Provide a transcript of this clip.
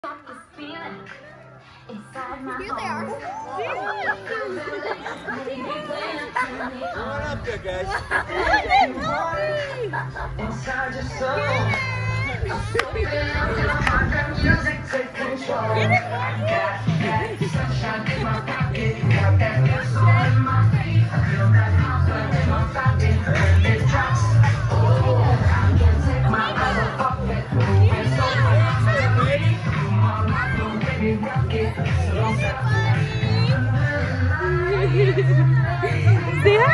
Here they are. Come on up there, guys. Inside your soul. Music take control. Got sunshine in my pocket. Got that good soul in my feet. I feel that hot blood in my body. When it drops, oh, I can't take my eyes off of it. Moving so fast. Come on, rock it, baby, rock it. Slow down. Say hi!